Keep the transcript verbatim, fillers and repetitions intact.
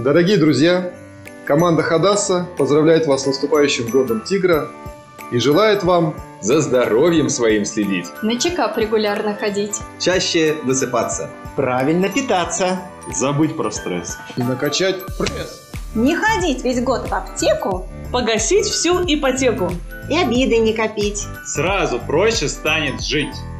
Дорогие друзья, команда Хадаса поздравляет вас с наступающим годом тигра и желает вам за здоровьем своим следить, на чекап регулярно ходить, чаще высыпаться, правильно питаться, забыть про стресс и накачать пресс. Не ходить весь год в аптеку, погасить всю ипотеку и обиды не копить. Сразу проще станет жить.